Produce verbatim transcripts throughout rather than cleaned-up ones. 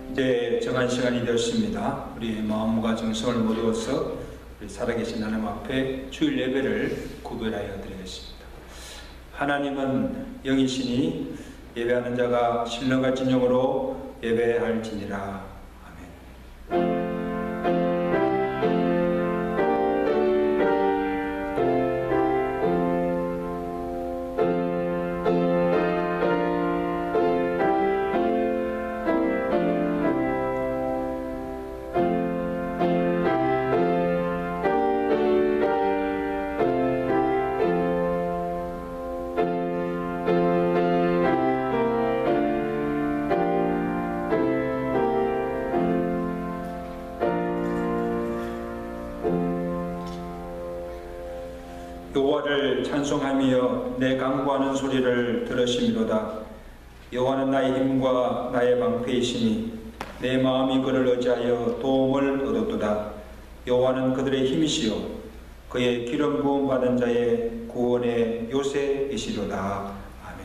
이제 정한 시간이 되었습니다. 우리 마음과 정성을 모두어서 우리 살아계신 하나님 앞에 주일 예배를 구별하여 드리겠습니다. 하나님은 영이시니 예배하는 자가 신령과 진정으로 예배할지니라. 아멘. 여호와를 찬송하며 내 간구하는 소리를 들으시미로다. 여호와는 나의 힘과 나의 방패이시니 내 마음이 그를 의지하여 도움을 얻었도다. 여호와는 그들의 힘이시요 그의 기름 부음 받은 자의 구원의 요새이시로다. 아멘.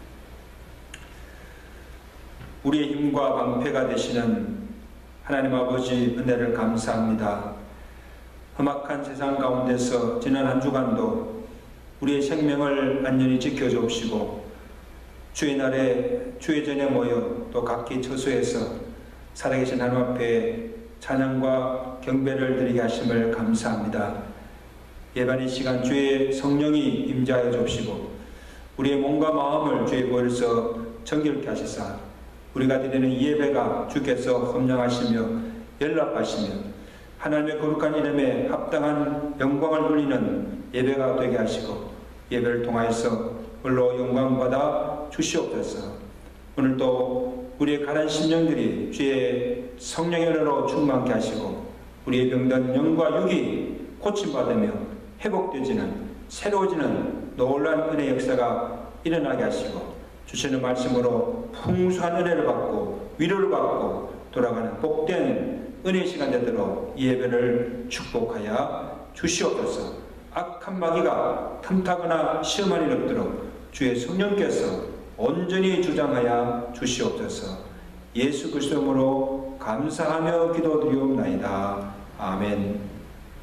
우리의 힘과 방패가 되시는 하나님 아버지 은혜를 감사합니다. 험악한 세상 가운데서 지난 한 주간도 우리의 생명을 안전히 지켜주옵시고 주의 날에 주의 전에 모여 또 각기 처소에서 살아계신 하나님 앞에 찬양과 경배를 드리게 하심을 감사합니다. 예배의 시간 주의 성령이 임재하여 주옵시고 우리의 몸과 마음을 주의 보혈에서 정결케 하시사 우리가 드리는 이 예배가 주께서 헌정하시며 연락하시며 하나님의 거룩한 이름에 합당한 영광을 돌리는 예배가 되게 하시고 예배를 통하여서 홀로 영광받아 주시옵소서. 오늘도 우리의 가난 심령들이 주의 성령의 은혜로 충만케 하시고 우리의 병든 영과 육이 고침받으며 회복되지는 새로워지는 놀라운 은혜의 역사가 일어나게 하시고 주시는 말씀으로 풍성한 은혜를 받고 위로를 받고 돌아가는 복된 은혜의 시간 되도록 이 예배를 축복하여 주시옵소서. 악한 마귀가 틈타거나 시험할 일 없도록 주의 성령께서 온전히 주장하여 주시옵소서. 예수 그리스도 이름으로 감사하며 기도드리옵나이다. 아멘.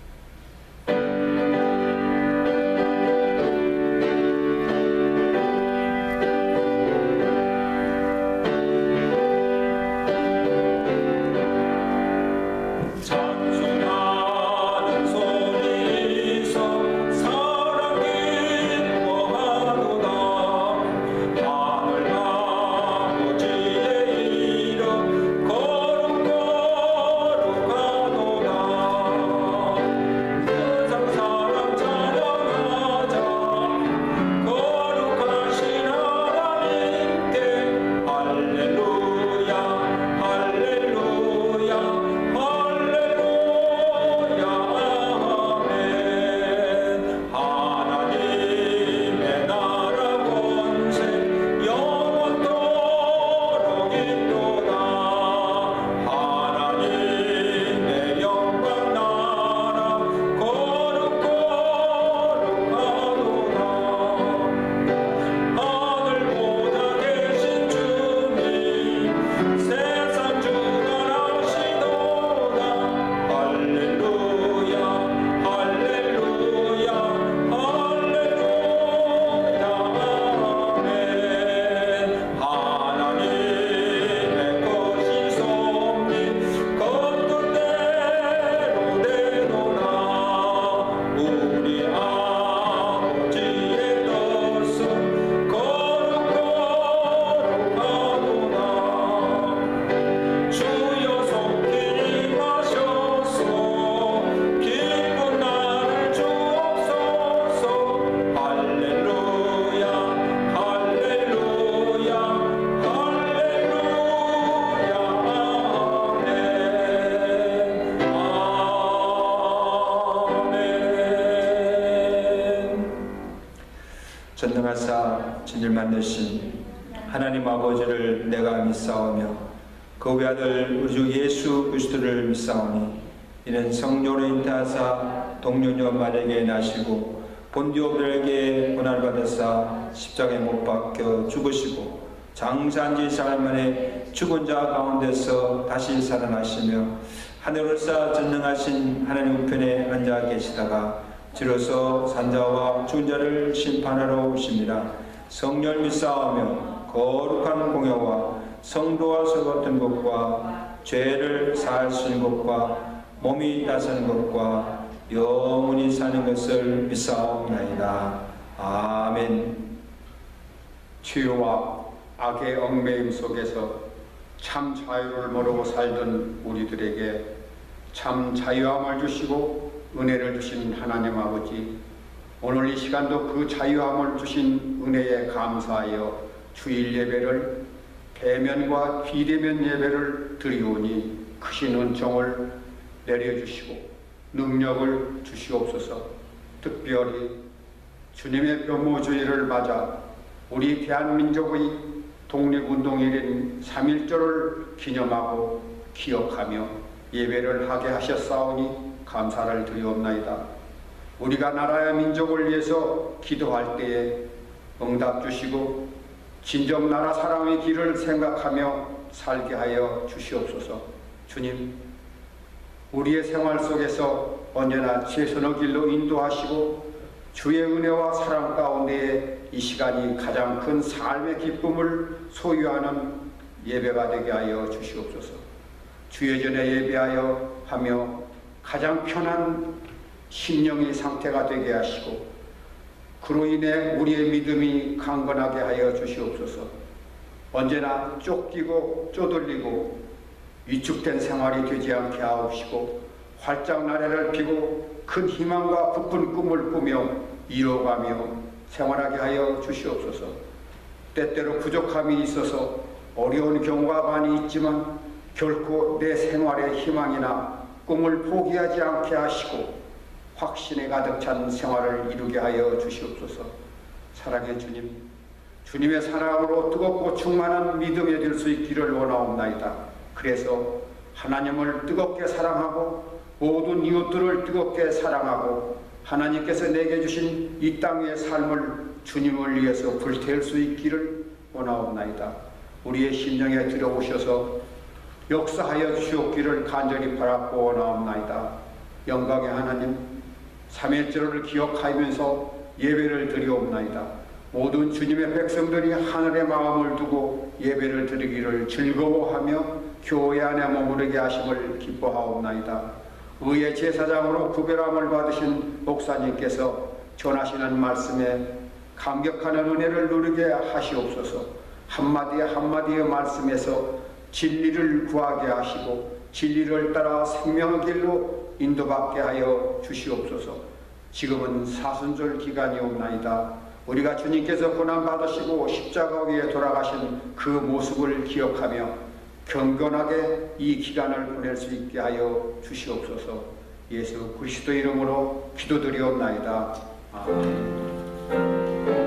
전능하사 진일 만드신 하나님 아버지를 내가 믿사오며 그 외아들 우리 주 예수 그리스도를 믿사오니 이는 성령으로 잉태하사 동료녀 마리아에게 나시고 본디오 빌라에게 고난을 받으사 십자가에 못 박혀 죽으시고 장사한 지 사흘 만에 죽은 자 가운데서 다시 살아나시며 하늘을 쌓아 전능하신 하나님 우편에 앉아 계시다가 주로서 산자와 죽은 자를 심판하러 오십니다. 성령을 믿사오며 거룩한 공예와 성도와 서같은 것과 죄를 사할 수 있는 것과 몸이 다스리는 것과 영원히 사는 것을 믿사옵나이다. 아멘. 죄와 악의 얽매임 속에서 참 자유를 모르고 살던 우리들에게 참 자유함을 주시고 은혜를 주신 하나님 아버지, 오늘 이 시간도 그 자유함을 주신 은혜에 감사하여 주일 예배를 대면과 비대면 예배를 드리오니 크신 은총을 내려주시고 능력을 주시옵소서. 특별히 주님의 묘무주의를 맞아 우리 대한민족의 독립운동일인 삼일절을 기념하고 기억하며 예배를 하게 하셨사오니 감사를 드리옵나이다. 우리가 나라의 민족을 위해서 기도할 때에 응답 주시고 진정 나라 사랑의 길을 생각하며 살게 하여 주시옵소서. 주님, 우리의 생활 속에서 언제나 최선의 길로 인도하시고 주의 은혜와 사랑 가운데에 이 시간이 가장 큰 삶의 기쁨을 소유하는 예배가 되게 하여 주시옵소서. 주의 전에 예배하여 하며 가장 편한 심령의 상태가 되게 하시고 그로 인해 우리의 믿음이 강건하게 하여 주시옵소서. 언제나 쫓기고 쪼들리고 위축된 생활이 되지 않게 하옵시고 활짝 나래를 피고 큰 희망과 부푼 꿈을 꾸며 이뤄가며 생활하게 하여 주시옵소서. 때때로 부족함이 있어서 어려운 경우가 많이 있지만 결코 내 생활의 희망이나 꿈을 포기하지 않게 하시고 확신에 가득 찬 생활을 이루게 하여 주시옵소서. 사랑의 주님, 주님의 사랑으로 뜨겁고 충만한 믿음이 될 수 있기를 원하옵나이다. 그래서 하나님을 뜨겁게 사랑하고 모든 이웃들을 뜨겁게 사랑하고 하나님께서 내게 주신 이 땅의 삶을 주님을 위해서 불태울 수 있기를 원하옵나이다. 우리의 심령에 들어오셔서 역사하여 주시옵기를 간절히 바라고 원하옵나이다. 영광의 하나님, 삼일절을 기억하면서 예배를 드리옵나이다. 모든 주님의 백성들이 하늘의 마음을 두고 예배를 드리기를 즐거워하며 교회 안에 머무르게 하심을 기뻐하옵나이다. 의의 제사장으로 구별함을 받으신 목사님께서 전하시는 말씀에 감격하는 은혜를 누리게 하시옵소서. 한마디 한마디의 말씀에서 진리를 구하게 하시고 진리를 따라 생명의 길로 인도받게 하여 주시옵소서. 지금은 사순절 기간이옵나이다. 우리가 주님께서 고난받으시고 십자가 위에 돌아가신 그 모습을 기억하며 경건하게 이 기간을 보낼 수 있게 하여 주시옵소서. 예수 그리스도 이름으로 기도드리옵나이다. 아멘.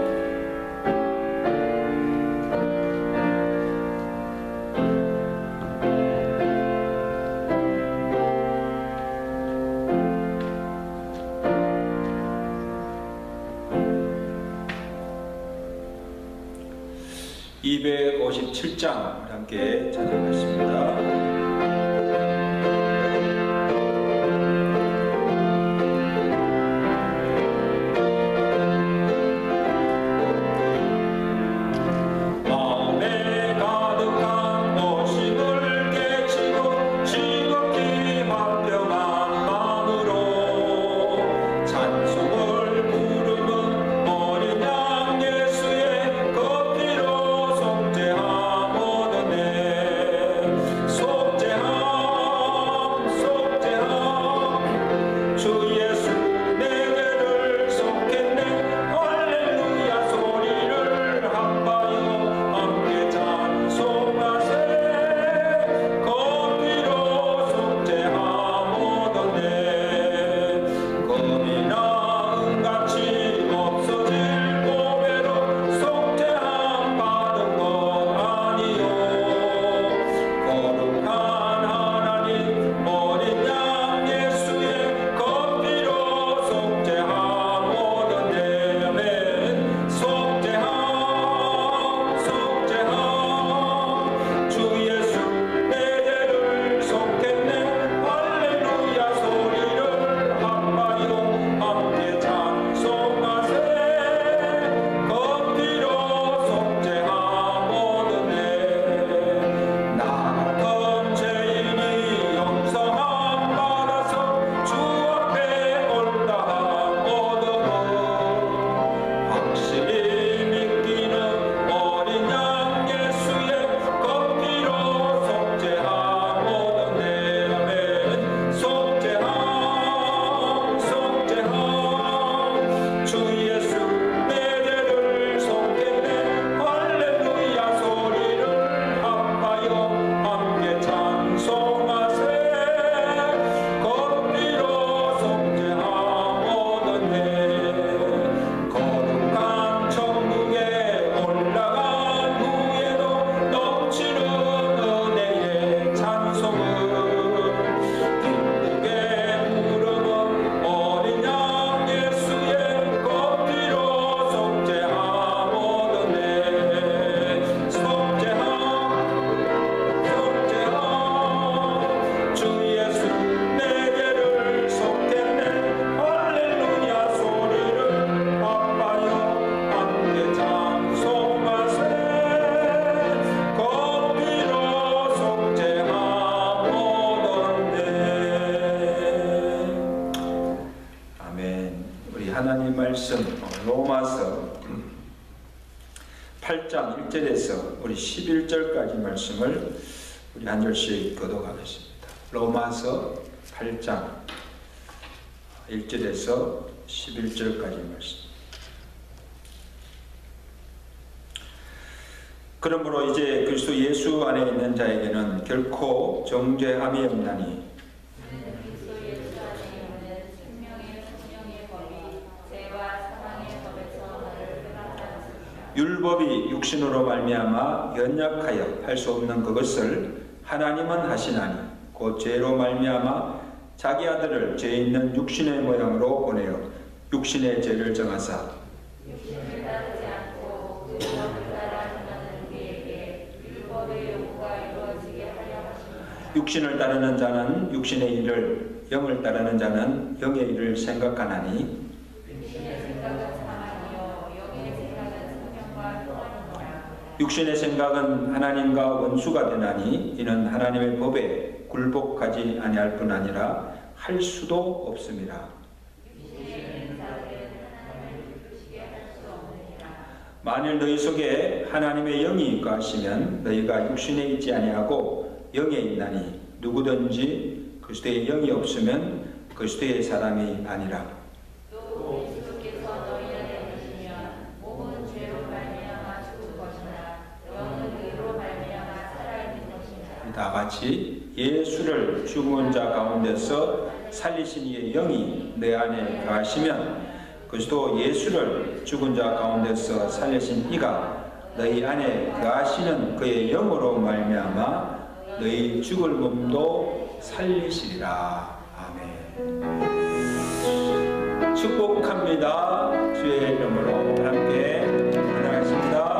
이백오십칠 장 함께 찬양하겠습니다. 주의 하나님 말씀 로마서 팔 장 일 절에서 우리 십일 절까지 말씀을 우리 한 절씩 교독하겠습니다. 로마서 팔 장 일 절에서 십일 절까지 말씀. 그러므로 이제 그리스도 예수 안에 있는 자에게는 결코 정죄함이 없나니 율법이 육신으로 말미암아 연약하여 할 수 없는 그것을 하나님은 하시나니 곧 죄로 말미암아 자기 아들을 죄 있는 육신의 모양으로 보내어 육신의 죄를 정하사 육신을 따르지 않고 그 법을 따라 행하는 우리에게 율법의 요구가 이루어지게 하려 하십니다. 육신을 따르는 자는 육신의 일을, 영을 따르는 자는 영의 일을 생각하나니 육신의 생각은 사망이요 영의 생각은 생명과 평안이니라. 육신의 생각은 하나님과 원수가 되나니 이는 하나님의 법에 굴복하지 아니할 뿐 아니라 할 수도 없습니다. 만일 너희 속에 하나님의 영이 거하시면 너희가 육신에 있지 아니하고 영에 있나니 누구든지 그리스도의 영이 없으면 그리스도의 사람이 아니라. 또 그리스도께서 너희 안에 계시면 몸은 죄로 말미암아 죽을 것이나 영은 의로 말미암아 살아있는 것이니라. 다 같이 예수를 죽은 자 가운데서 살리신 이의 영이 내 안에 거하시면 그리스도 예수를 죽은 자 가운데서 살리신 이가 너희 안에 거하시는 그의 영으로 말미암아 너희 죽을 몸도 살리시리라. 아멘. 축복합니다. 주의 이름으로 함께 기도하겠습니다.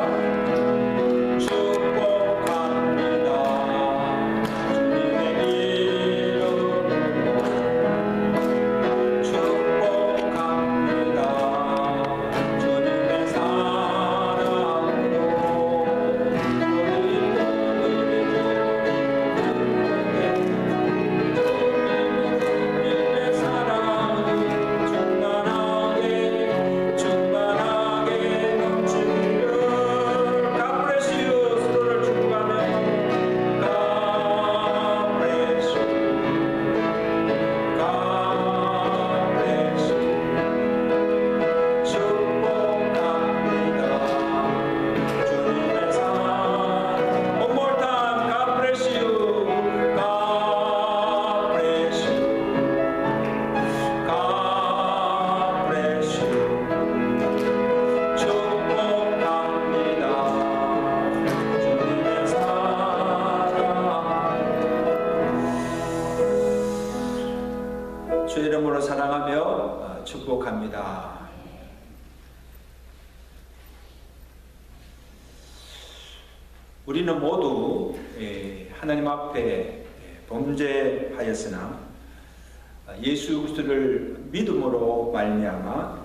주의 이름으로 사랑하며 축복합니다. 우리는 모두 하나님 앞에 범죄하였으나 예수 그리스도를 믿음으로 말미암아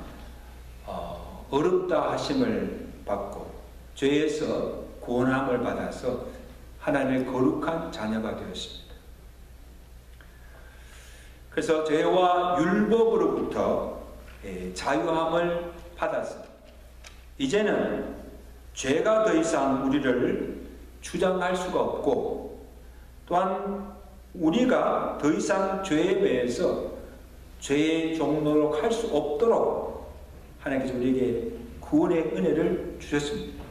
어렵다 하심을 받고 죄에서 구원함을 받아서 하나님의 거룩한 자녀가 되었습니다. 그래서 죄와 율법으로부터 자유함을 받아서 이제는 죄가 더 이상 우리를 주장할 수가 없고 또한 우리가 더 이상 죄에 대해서 죄의 종로로 갈 수 없도록 하나님께서 우리에게 구원의 은혜를 주셨습니다.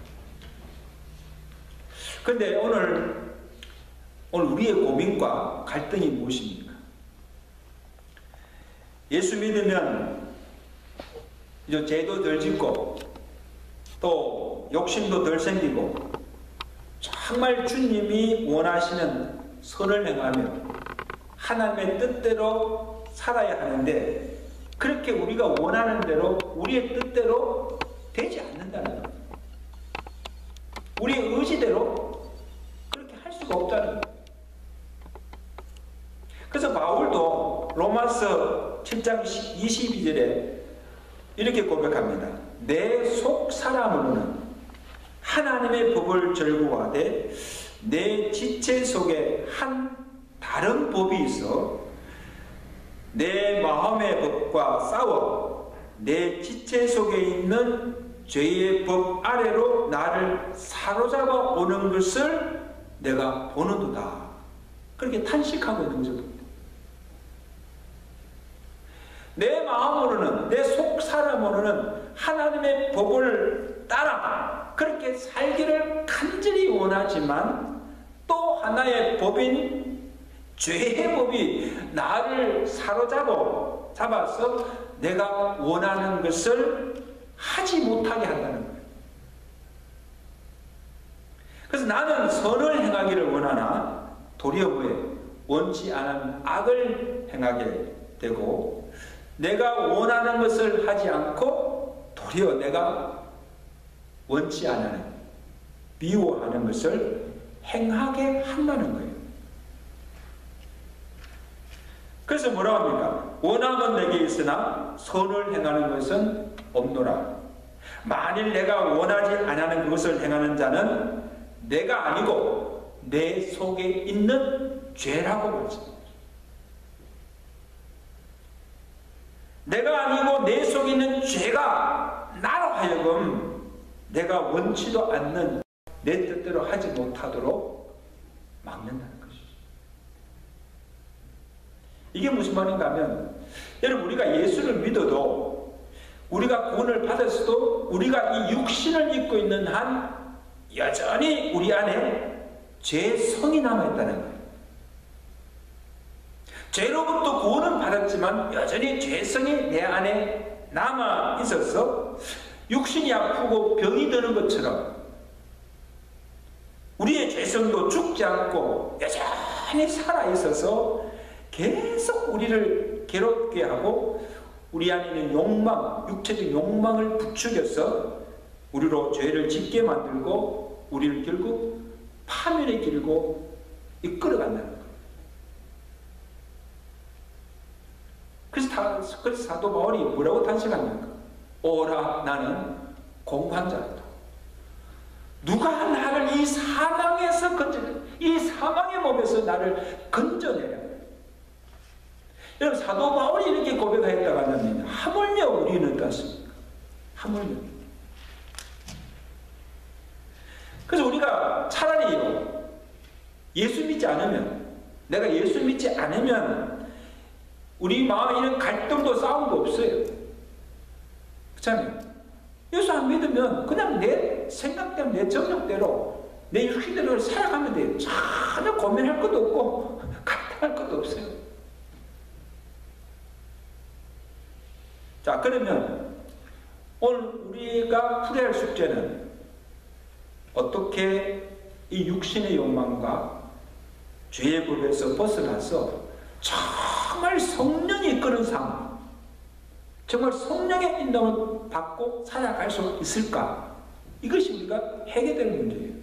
그런데 오늘 오늘 우리의 고민과 갈등이 무엇입니까? 예수 믿으면 이제 죄도 덜 짓고 또 욕심도 덜 생기고 정말 주님이 원하시는 선을 행하며 하나님의 뜻대로 살아야 하는데 그렇게 우리가 원하는 대로 우리의 뜻대로 되지 않는다는 거예요. 우리의 의지대로 그렇게 할 수가 없다는 거예요. 그래서 바울도 로마서 칠 장 이십이 절에 이렇게 고백합니다. 내 속 사람으로는 하나님의 법을 절구하되 내 지체 속에 한 다른 법이 있어 내 마음의 법과 싸워 내 지체 속에 있는 죄의 법 아래로 나를 사로잡아 오는 것을 내가 보는도다. 그렇게 탄식하고 있는 거죠. 내 마음으로는, 내 속 사람으로는 하나님의 법을 따라 그렇게 살기를 간절히 원하지만 또 하나의 법인 죄의 법이 나를 사로잡아 잡아서 내가 원하는 것을 하지 못하게 한다는 거예요. 그래서 나는 선을 행하기를 원하나 도리어 뭐에 원치 않은 악을 행하게 되고, 내가 원하는 것을 하지 않고 도리어 내가 원치 않은 미워하는 것을 행하게 한다는 거예요. 그래서 뭐라고 합니까? 원함은 내게 있으나 선을 행하는 것은 없노라. 만일 내가 원하지 않는 그것을 행하는 자는 내가 아니고 내 속에 있는 죄라고 말씀합니다. 내가 아니고 내 속에 있는 죄가 나로 하여금 내가 원치도 않는 내 뜻대로 하지 못하도록 막는다는 것이죠. 이게 무슨 말인가 하면, 여러분, 우리가 예수를 믿어도, 우리가 구원을 받았어도 우리가 이 육신을 입고 있는 한 여전히 우리 안에 죄성이 남아있다는 거예요. 죄로부터 구원은 받았지만 여전히 죄성이 내 안에 남아 있어서 육신이 아프고 병이 드는 것처럼 우리의 죄성도 죽지 않고 여전히 살아있어서 계속 우리를 괴롭게 하고 우리 안에 있는 욕망, 육체적 욕망을 부추겨서 우리로 죄를 짓게 만들고 우리를 결국 파멸의 길고 이끌어간다는 거예요. 그래서, 다, 그래서 사도 바울이 뭐라고 탄식합니까? 오라, 나는 공환자다. 누가 나를 이 사망에서 건져, 이 사망의 몸에서 나를 건져내라. 여러분, 사도 바울이 이렇게 고백했다고 하면 하물며 우리는 어떻습니까? 하물며. 그래서 우리가 차라리 예수 믿지 않으면, 내가 예수 믿지 않으면 우리 마음에 있는 갈등도 싸움도 없어요. 그렇잖아요. 예수 안 믿으면 그냥 내 생각대로, 내 정력대로, 내 육신대로 살아가면 돼요. 전혀 고민할 것도 없고 갈등할 것도 없어요. 자, 그러면 오늘 우리가 풀어야 할 숙제는 어떻게 이 육신의 욕망과 죄의 법에서 벗어나서 정말 성령이 이끄는 삶, 정말 성령의 인도를 받고 살아갈 수 있을까? 이것이 우리가 해결될 문제예요.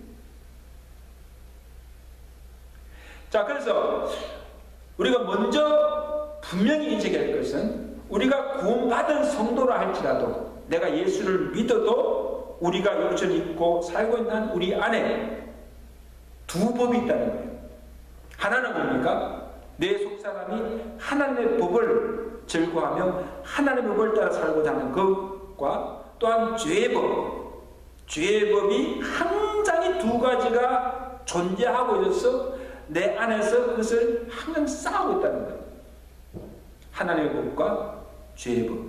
자, 그래서 우리가 먼저 분명히 인식해야 할 것은, 우리가 구원받은 성도라 할지라도 내가 예수를 믿어도 우리가 육체를 입고 살고 있는 우리 안에 두 법이 있다는 거예요. 하나는 뭡니까? 내 속사람이 하나님의 법을 즐거워하며 하나님의 법을 따라 살고자 하는 것과, 또한 죄의 법, 죄의 법이 항상 두 가지가 존재하고 있어서 내 안에서 그것을 항상 싸우고 있다는 거예요. 하나님의 법과 죄의 법.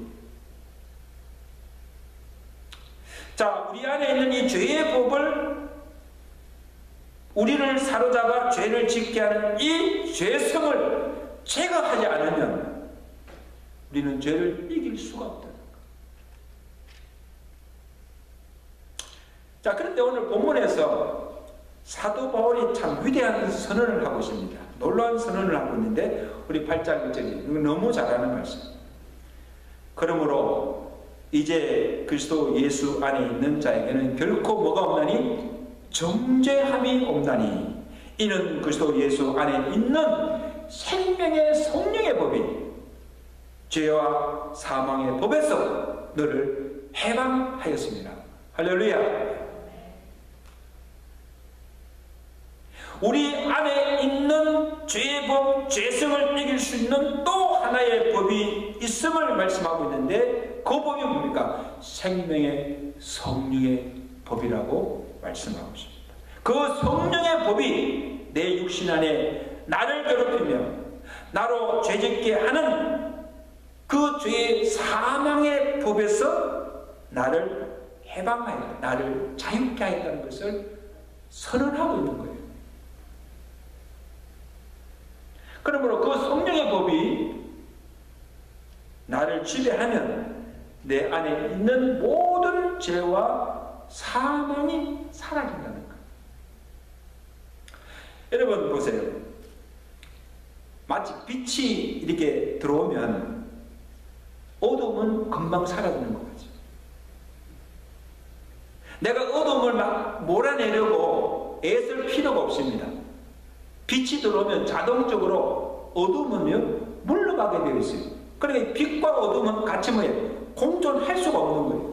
자, 우리 안에 있는 이 죄의 법을, 우리를 사로잡아 죄를 짓게 하는 이 죄성을 제거하지 않으면 우리는 죄를 이길 수가 없다는 거예요. 자, 그런데 오늘 본문에서 사도 바울이 참 위대한 선언을 하고 있습니다. 놀라운 선언을 하고 있는데, 우리 팔 장 일 절이 너무 잘하는 말씀. 그러므로 이제 그리스도 예수 안에 있는 자에게는 결코 뭐가 없나니? 정죄함이 없나니. 이는 그리스도 예수 안에 있는 생명의 성령의 법이 죄와 사망의 법에서 너를 해방하였습니다. 할렐루야. 우리 안에 있는 죄의 법, 죄성을 이길 수 있는 또 하나의 법이 있음을 말씀하고 있는데 그 법이 뭡니까? 생명의 성령의 법이라고 말씀하고 있습니다. 그 성령의 법이 내 육신 안에 나를 괴롭히며 나로 죄짓게 하는 그 죄의 사망의 법에서 나를 해방하여 나를 자유케 하겠다는 것을 선언하고 있는 거예요. 그러므로 그 성령의 법이 나를 지배하면 내 안에 있는 모든 죄와 사망이 사라진다는 거예요. 여러분 보세요. 마치 빛이 이렇게 들어오면 어둠은 금방 사라지는 것 같죠. 내가 어둠을 막 몰아내려고 애쓸 필요가 없습니다. 빛이 들어오면 자동적으로 어둠은요 물러가게 되어 있어요. 그러니까 빛과 어둠은 같이 뭐예요? 공존할 수가 없는 거예요.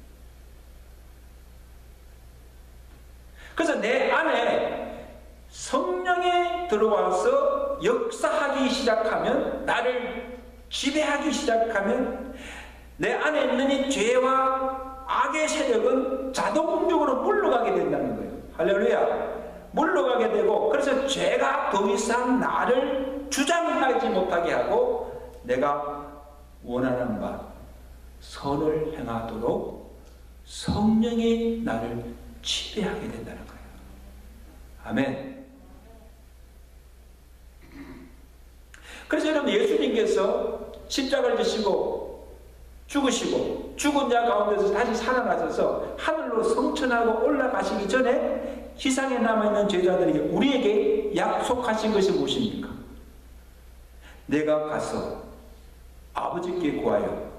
그래서 내 안에 성령이 들어와서 역사하기 시작하면, 나를 지배하기 시작하면 내 안에 있는 이 죄와 악의 세력은 자동적으로 물러가게 된다는 거예요. 할렐루야. 물러가게 되고, 그래서 죄가 더 이상 나를 주장하지 못하게 하고 내가 원하는 바 선을 행하도록 성령이 나를 지배하게 된다는 거예요. 아멘. 그래서 여러분, 예수님께서 십자가를 지시고 죽으시고 죽은 자 가운데서 다시 살아나셔서 하늘로 성천하고 올라가시기 전에 지상에 남아있는 제자들에게 우리에게 약속하신 것이 무엇입니까? 내가 가서 아버지께 구하여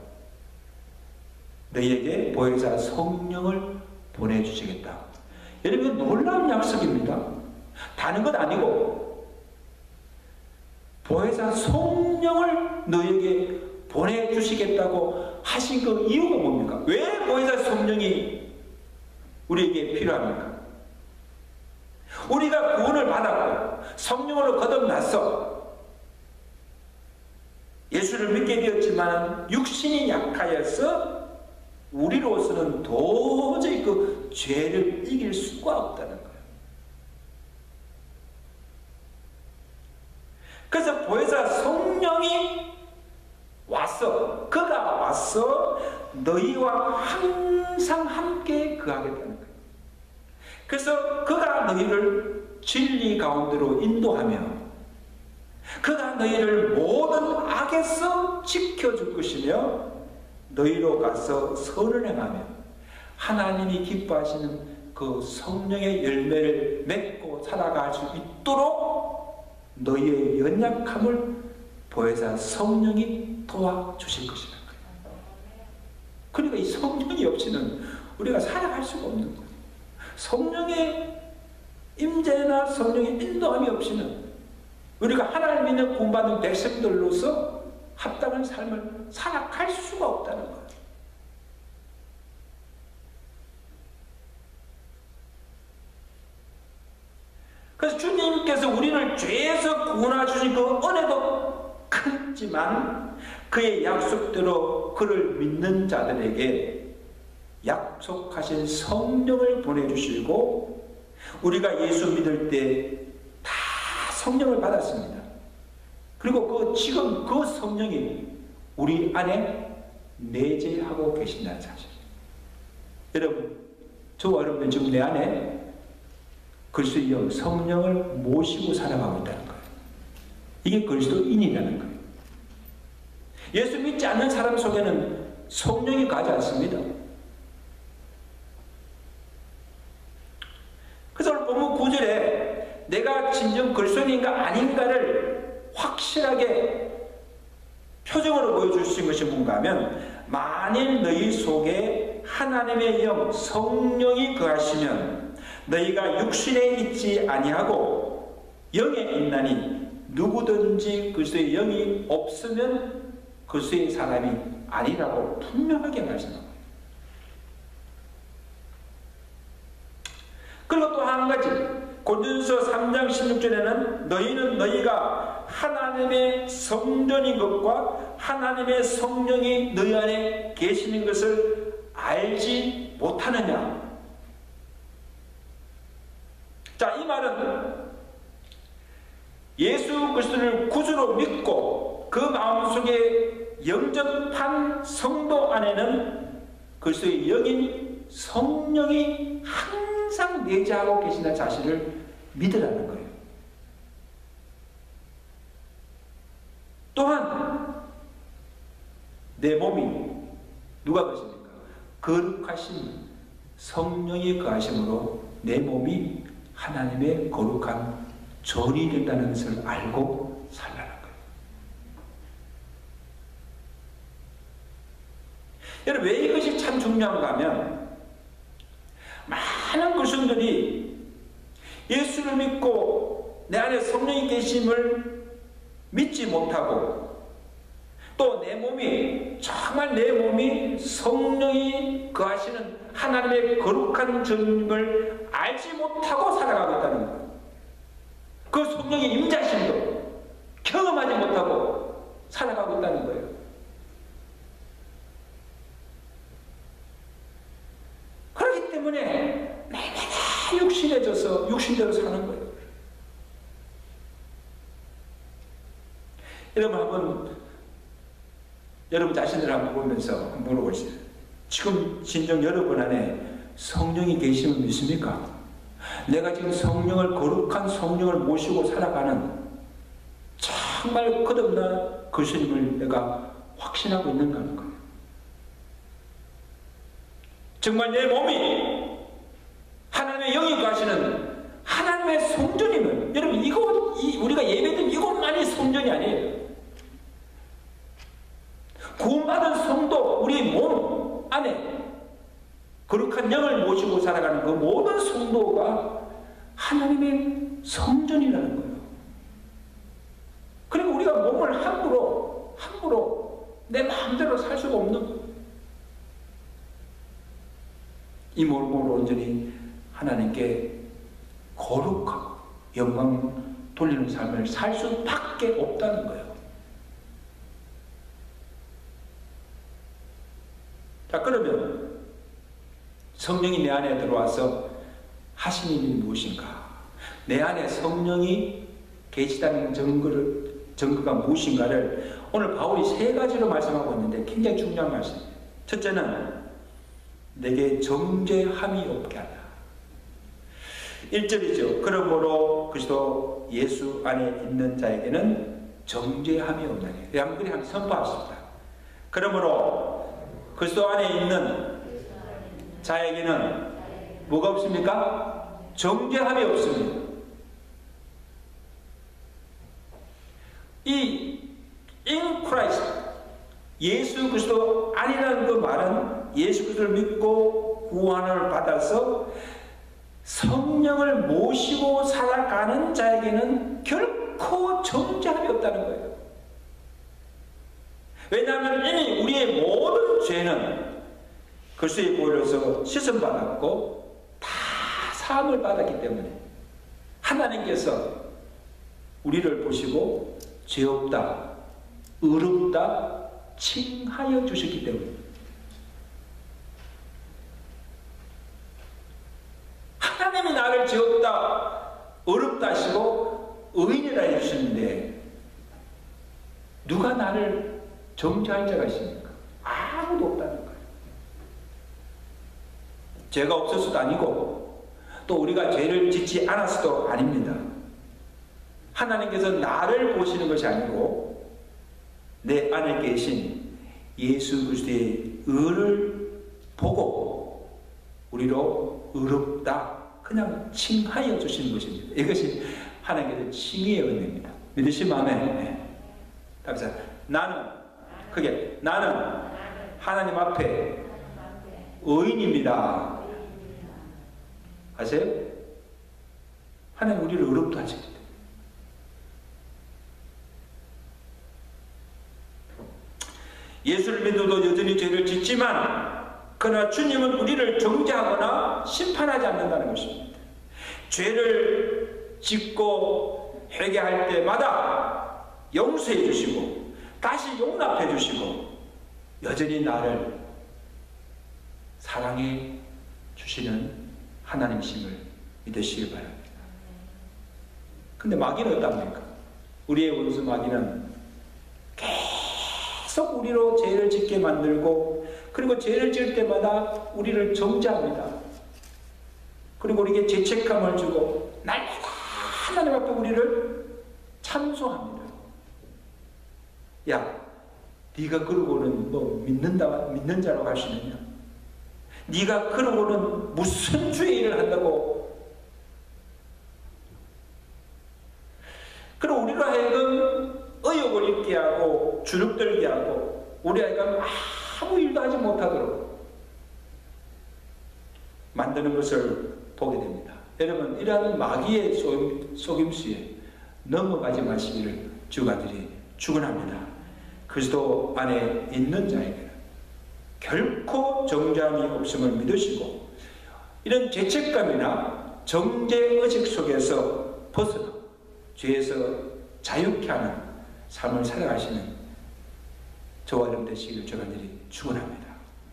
너희에게 보혜사 성령을 보내주시겠다. 여러분, 놀라운 약속입니다. 다른 것 아니고 보혜사 성령을 너희에게 보내주시겠다고 하신 그 이유가 뭡니까? 왜 보혜사 성령이 우리에게 필요합니까? 우리가 구원을 받았고 성령으로 거듭났어. 예수를 믿게 되었지만 육신이 약하여서 우리로서는 도저히 그 죄를 이길 수가 없다는 거예요. 그래서 보혜사 성령이 왔어. 그가 와서 너희와 항상 함께 거하겠다는 거예요. 그래서 그가 너희를 진리 가운데로 인도하며 그가 너희를 모든 악에서 지켜줄 것이며 너희로 가서 선을 행하며 하나님이 기뻐하시는 그 성령의 열매를 맺고 살아갈 수 있도록 너희의 연약함을 보혜사 성령이 도와주실 것이라는 거예요. 그러니까 이 성령이 없이는 우리가 살아갈 수가 없는 거예요. 성령의 임재나 성령의 인도함이 없이는 우리가 하나님의 구원받은 백성들로서 합당한 삶을 살아갈 수가 없다는 거예요. 그래서 주님께서 우리를 죄에서 구원하주신 그 은혜도 크지만 그의 약속대로 그를 믿는 자들에게 약속하신 성령을 보내주시고 우리가 예수 믿을 때 다 성령을 받았습니다. 그리고 그 지금 그 성령이 우리 안에 내재하고 계신다는 사실. 여러분, 저와 여러분은 지금 내 안에 그리스도의 영 성령을 모시고 살아가고 있다는 거예요. 이게 그리스도인이라는 거예요. 예수 믿지 않는 사람 속에는 성령이 가지 않습니다. 그래서 오늘 본문 구 절에 내가 진정 그리스도인인가 아닌가를 확실하게 표정으로 보여주신 것이 뭔가 하면 만일 너희 속에 하나님의 영 성령이 거하시면 너희가 육신에 있지 아니하고 영에 있나니 누구든지 그리스도의 영이 없으면 그리스도의 사람이 아니라고 분명하게 말씀합니다. 그리고 또 한 가지 고린도전서 삼 장 십육 절에는 너희는 너희가 하나님의 성전인 것과 하나님의 성령이 너희 안에 계시는 것을 알지 못하느냐. 자, 이 말은 예수 그리스도를 구주로 믿고 그 마음속에 영접한 성도 안에는 그리스도의 영인 성령이 항상 내재하고 계신다는 사실을 믿으라는 거예요. 또한 내 몸이 누가 거십니까? 거룩하신 성령이 거하심으로 내 몸이 하나님의 거룩한 전이 된다는 것을 알고 살라는 거예요. 여러분, 왜 이것이 참 중요한가 하면 많은 그리스도인들이 예수를 믿고 내 안에 성령이 계심을 믿지 못하고 또 내 몸이 정말 내 몸이 성령이 거하시는 하나님의 거룩한 전임을 알지 못하고 살아가고 있다는 거예요. 그 성령의 임자심도 경험하지 못하고 살아가고 있다는 거예요. 그렇기 때문에 매일매일 육신에 져서 육신대로 사는 거예요. 여러분 한번 여러분 자신을 한번 보면서 한번 물어보세요. 지금 진정 여러분 안에 성령이 계심을 믿습니까? 내가 지금 성령을 거룩한 성령을 모시고 살아가는 정말 끝없는 그리스도님을 내가 확신하고 있는가 하는 거예요. 정말 내 몸이 하나님의 영이 거하시는 하나님의 성전임을, 여러분 이거 이, 우리가 예배드린 이것만이 성전이 아니에요. 구원받은 성도 우리 몸 안에 거룩한 영을 모시고 살아가는 그 모든 성도가 하나님의 성전이라는 거예요. 그리고 우리가 몸을 함부로 함부로 내 마음대로 살 수가 없는 거예요. 이 몸을 온전히 하나님께 거룩하고 영광 돌리는 삶을 살 수밖에 없다는 거예요. 자, 그러면 성령이 내 안에 들어와서 하신 일이 무엇인가? 내 안에 성령이 계시다는 증거를, 증거가 무엇인가를 오늘 바울이 세 가지로 말씀하고 있는데 굉장히 중요한 말씀이에요. 첫째는 내게 정죄함이 없게 하라. 일 절이죠. 그러므로 그리스도 예수 안에 있는 자에게는 정죄함이 없나니. 양들이 한번 선포하십니다. 그러므로 그리스도 안에 있는 자에게는 뭐가 없습니까? 정죄함이 없습니다. 이 in Christ, 예수 그리스도 안이라는 그 말은 예수 그리스도를 믿고 구원을 받아서 성령을 모시고 살아가는 자에게는 결코 정죄함이 없다는 거예요. 왜냐하면 이미 우리의 모든 죄는 그리스도의 보혈로서 씻음받았고 다 사함을 받았기 때문에 하나님께서 우리를 보시고 죄 없다, 의롭다 칭하여 주셨기 때문에 하나님이 나를 죄 없다, 의롭다 하시고 의인이라 해주셨는데 누가 나를 정죄할 자가 있습니까? 아무도 없다는 거예요. 죄가 없어서도 아니고 또 우리가 죄를 짓지 않았어도 아닙니다. 하나님께서 나를 보시는 것이 아니고 내 안에 계신 예수 그리스도의 의를 보고 우리로 의롭다 그냥 칭하여 주시는 것입니다. 이것이 하나님께서 칭의의 은혜입니다. 믿으시면 아멘. 답사 나는 크게 나는 하나님 앞에 의인입니다. 아세요? 하나님 우리를 의롭다 하십니다. 예수를 믿어도 여전히 죄를 짓지만 그러나 주님은 우리를 정죄하거나 심판하지 않는다는 것입니다. 죄를 짓고 회개할 때마다 용서해 주시고 다시 용납해 주시고 여전히 나를 사랑해 주시는 하나님이심을 믿으시기 바랍니다. 근데 마귀는 어떻습니까? 우리의 원수 마귀는 계속 우리로 죄를 짓게 만들고, 그리고 죄를 지을 때마다 우리를 정죄합니다. 그리고 우리에게 죄책감을 주고 날마다 하나님 앞에 우리를 참소합니다. 야, 네가 그러고는 뭐 믿는다, 믿는 자라고 할 수 있느냐? 네가 그러고는 무슨 죄의 일을 한다고? 그리고 우리로 하여금 의욕을 잃게 하고 주눅들게 하고 우리 하여금 아무 일도 하지 못하도록 만드는 것을 보게 됩니다. 여러분, 이러한 마귀의 속임수에 넘어가지 마시기를 주가들이 축원합니다. 그리스도 안에 있는 자에게는 결코 정죄함이 없음을 믿으시고, 이런 죄책감이나 정죄의식 속에서 벗어나 죄에서 자유케 하는 삶을 살아가시는 저와 여러분 되시기를 주간절히 축원합니다.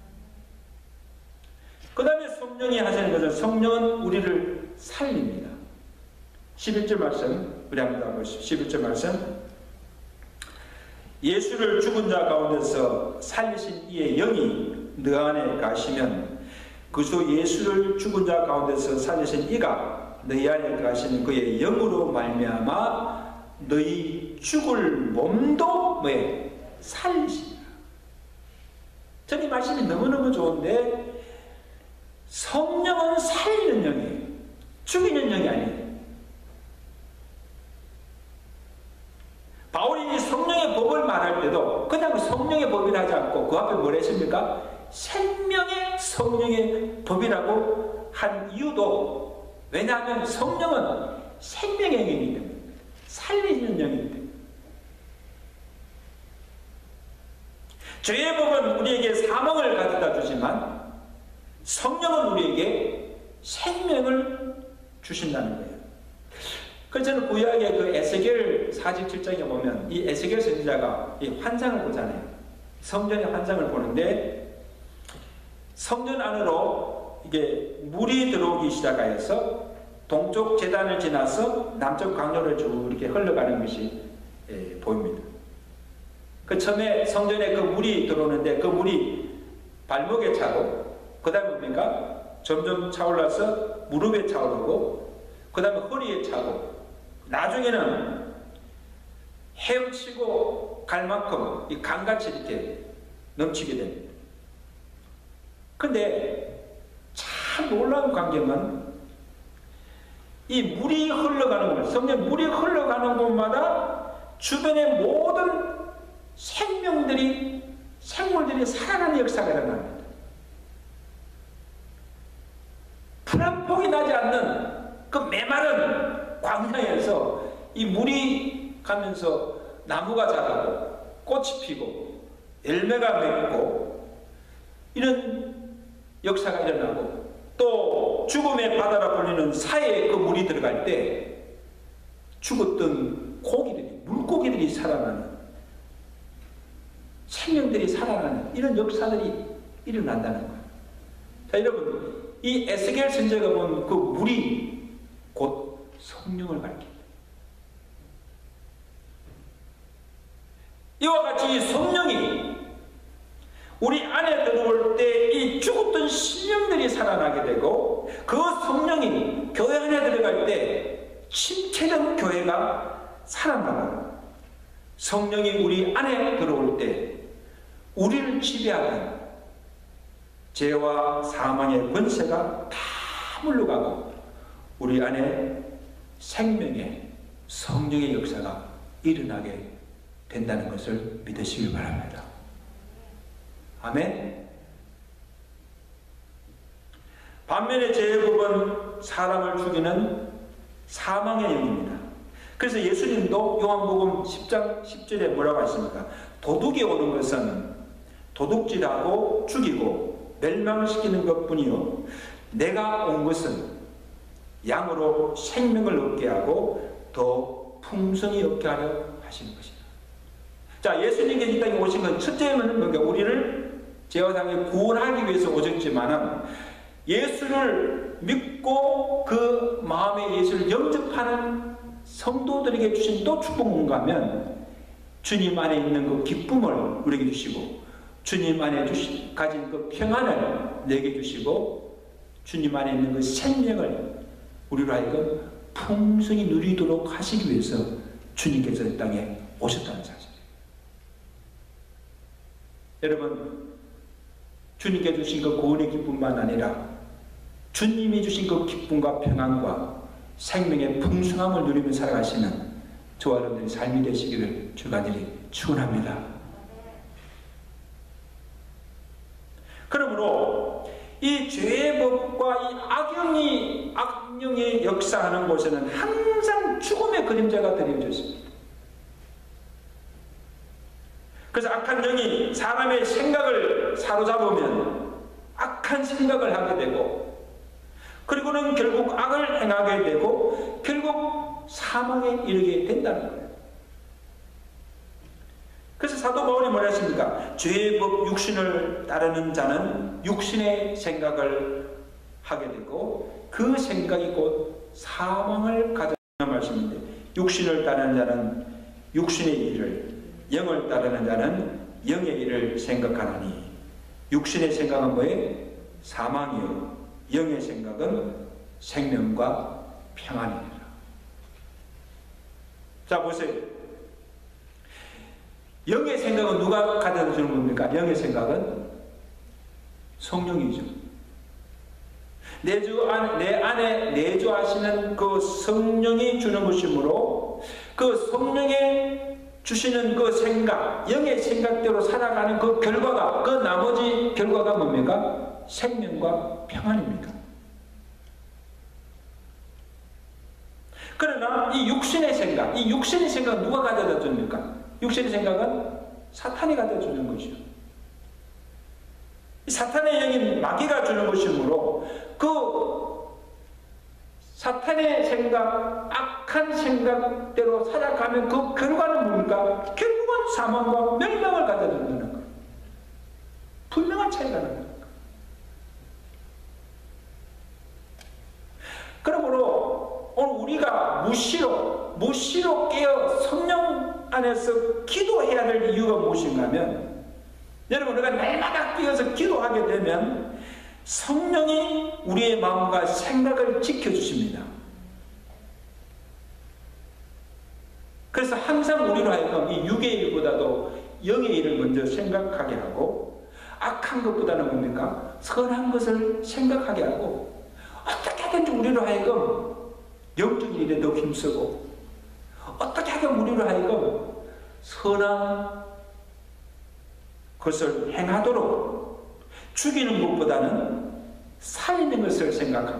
그 다음에 성령이 하시는 것은, 성령은 우리를 살립니다. 십일 절 말씀 우리 한번 보십시오. 십일 절 말씀, 예수를 죽은 자 가운데서 살리신 이의 영이 너 안에 가시면, 그리스도 예수를 죽은 자 가운데서 살리신 이가 너희 안에 가시는 그의 영으로 말미암아 너희 죽을 몸도 뭐에 살리시니라. 저는 이 말씀이 너무너무 좋은데, 성령은 살리는 영이에요. 죽이는 영이 아니에요. 바울이 이 성령의 법을 말할 때도 그냥 성령의 법이라 하지 않고 그 앞에 뭐라 했습니까? 생명의 성령의 법이라고 한 이유도, 왜냐하면 성령은 생명의 영이기 때문에, 살리는 영이기 때문에. 죄의 법은 우리에게 사망을 가져다 주지만 성령은 우리에게 생명을 주신다는 거예요. 그래서 저는 구약의 그 에스겔 사십칠 장에 보면 이 에스겔 선지자가 이 환상을 보잖아요. 성전의 환상을 보는데, 성전 안으로 이게 물이 들어오기 시작하여서 동쪽 제단을 지나서 남쪽 강로를 쭉 이렇게 흘러가는 것이 예, 보입니다. 그 처음에 성전에 그 물이 들어오는데 그 물이 발목에 차고, 그 다음에 뭡니까? 점점 차올라서 무릎에 차오르고, 그 다음에 허리에 차고, 나중에는 헤엄치고 갈 만큼 이 강같이 이렇게 넘치게 됩니다. 근데 참 놀라운 광경은, 이 물이 흘러가는 곳, 성전 물이 흘러가는 곳마다 주변의 모든 생명들이, 생물들이 살아나는 역사가 일어납니다. 풀 한 폭이 나지 않는 그 메마른 광야에서 이 물이 가면서 나무가 자라고 꽃이 피고 열매가 맺고, 이런 역사가 일어나고, 또 죽음의 바다라 불리는 사해에 그 물이 들어갈 때 죽었던 고기들이, 물고기들이 살아나는, 생명들이 살아나는 이런 역사들이 일어난다는 거예요. 자, 여러분, 이 에스겔 선지자가 본 그 물이 곧 성령을 가리킵니다. 이와 같이 성령이 우리 안에 들어올 때 이 죽었던 신령들이 살아나게 되고, 그 성령이 교회 안에 들어갈 때 침체된 교회가 살아나고, 성령이 우리 안에 들어올 때 우리를 지배하는 죄와 사망의 권세가 다 물러가고 우리 안에 생명의 성령의 역사가 일어나게 된다는 것을 믿으시길 바랍니다. 아멘. 반면에 죄의 법은 사람을 죽이는 사망의 영입니다. 그래서 예수님도 요한복음 십 장 십 절에 뭐라고 하십니까? 도둑이 오는 것은 도둑질하고 죽이고 멸망시키는 것뿐이요, 내가 온 것은 양으로 생명을 얻게 하고 더 풍성히 얻게 하려 하시는 것이다. 자, 예수님께서 이 땅에 오신 건 첫째는 뭔가 우리를 죄와 사망에 구원하기 위해서 오셨지만은 예수를 믿고 그 마음에 예수를 영접하는 성도들에게 주신 또 축복은 뭔가 하면 주님 안에 있는 그 기쁨을 우리에게 주시고 주님 안에 주시, 가진 그 평안을 내게 주시고 주님 안에 있는 그 생명을 우리로 하여금 풍성히 누리도록 하시기 위해서 주님께서 이 땅에 오셨다는 사실이에요. 여러분, 주님께 주신 그 구원의 기쁨만 아니라 주님이 주신 그 기쁨과 평안과 생명의 풍성함을 누리며 살아가시는 저와 여러분들의 삶이 되시기를 주간절히 축원합니다. 그러므로 이 죄의 법과 이 악영이 악령이 역사하는 곳에는 항상 죽음의 그림자가 드려져 있습니다. 그래서 악한 영이 사람의 생각을 사로잡으면 악한 생각을 하게 되고 그리고는 결국 악을 행하게 되고 결국 사망에 이르게 된다는 거예요. 그래서 사도 바울이 뭐라 했습니까? 죄의 법 육신을 따르는 자는 육신의 생각을 하게 되고 그 생각이 곧 사망을 가져다는 말씀인데 육신을 따르는 자는 육신의 일을 영을 따르는 자는 영의 일을 생각하나니 육신의 생각은 뭐예요? 사망이요 영의 생각은 생명과 평안이니라. 자 보세요. 영의 생각은 누가 가져다 주는 겁니까? 영의 생각은 성령이죠. 내주 안, 내 안에 내주하시는 그 성령이 주는 것이므로 그 성령의 주시는 그 생각, 영의 생각대로 살아가는 그 결과가, 그 나머지 결과가 뭡니까? 생명과 평안입니다. 그러나 이 육신의 생각, 이 육신의 생각은 누가 가져다 줍니까? 육신의 생각은 사탄이 가져다 주는 것이요. 이 사탄의 영인 마귀가 주는 것이므로 그 사탄의 생각, 악한 생각대로 살아가면 그 결과는 뭡니까? 결국은 사망과 멸망을 가져다 준다는 거예요. 분명한 차이가 나는 거예요. 그러므로 오늘 우리가 무시로 무시로 깨어 성령 안에서 기도해야 될 이유가 무엇인가 하면 여러분 우리가 날마다 깨어서 기도하게 되면 성령이 우리의 마음과 생각을 지켜주십니다. 그래서 항상 우리로 하여금 이 육의 일보다도 영의 일을 먼저 생각하게 하고 악한 것보다는 뭡니까? 선한 것을 생각하게 하고 어떻게 하든지 우리로 하여금 영적인 일에 더 힘쓰고 어떻게 하든 우리로 하여금 선한 것을 행하도록 죽이는 것보다는 살리는 것을 생각하고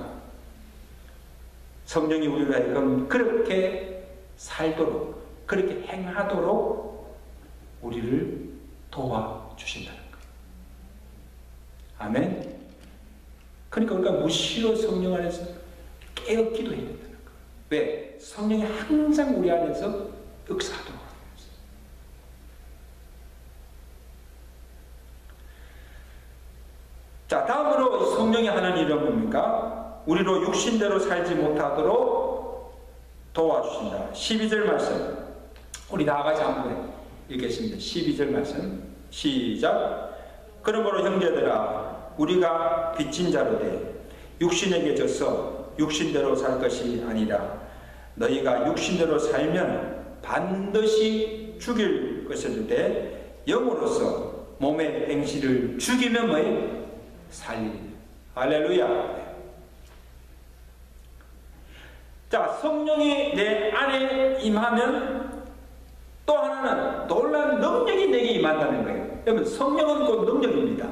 성령이 우리로 하여금 그렇게 살도록 그렇게 행하도록 우리를 도와주신다는 거예요. 아멘. 그러니까 우리가 무시로 성령 안에서 깨어 기도해야 된다는 거예요. 왜? 성령이 항상 우리 안에서 역사하도록 하는 거예요. 자, 다음으로 성령이 하는 일은 뭡니까? 우리로 육신대로 살지 못하도록 도와주신다. 십이 절 말씀 우리 나아가서 한번 읽겠습니다. 십이 절 말씀 시작. 그러므로 형제들아 우리가 빚진 자로 돼 육신에게 져서 육신대로 살 것이 아니라 너희가 육신대로 살면 반드시 죽일 것인데 영으로서 몸의 행실을 죽이면 뭐예요? 살리리. 할렐루야. 자, 성령이 내 안에 임하면 또 하나는 놀라운 능력이 내게 임한다는 거예요. 여러분 성령은 곧 능력입니다.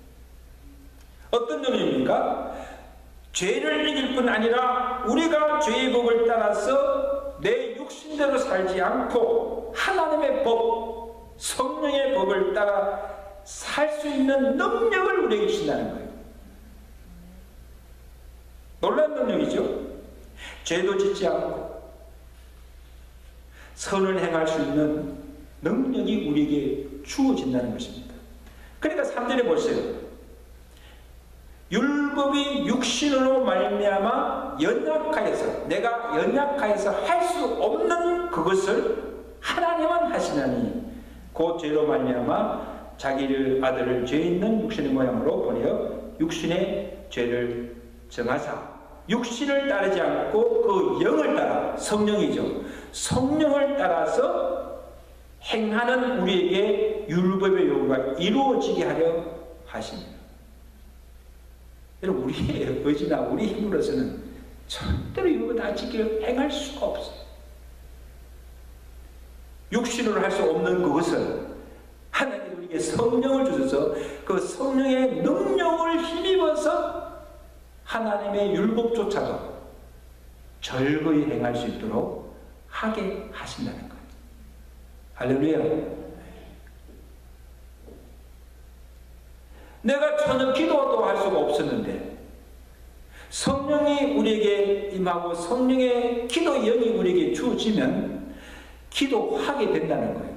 어떤 능력입니까? 죄를 이길 뿐 아니라 우리가 죄의 법을 따라서 내 육신대로 살지 않고 하나님의 법, 성령의 법을 따라 살 수 있는 능력을 우리에게 주신다는 거예요. 놀라운 능력이죠. 죄도 짓지 않고 선을 행할 수 있는 능력이 우리에게 주어진다는 것입니다. 그러니까 삼 절에 보세요. 율법이 육신으로 말미암아 연약하여서, 내가 연약하여서 할 수 없는 그것을 하나님은 하시나니 그 죄로 말미암아 자기를 아들을 죄 있는 육신의 모양으로 보내어 육신의 죄를 정하사 육신을 따르지 않고 그 영을 따라, 성령이죠, 성령을 따라서 행하는 우리에게 율법의 요구가 이루어지게 하려 하십니다. 여러분, 우리의 의지나 우리 힘으로서는 절대로 이거 다 지키려 행할 수가 없어요. 육신으로 할 수 없는 그것을 하나님 우리에게 성령을 주셔서 그 성령의 능력을 힘입어서 하나님의 율법조차도 절거히 행할 수 있도록 하게 하신다는 거예요. 할렐루야. 내가 전혀 기도도 할 수가 없었는데 성령이 우리에게 임하고 성령의 기도 영이 우리에게 주어지면 기도하게 된다는 거예요.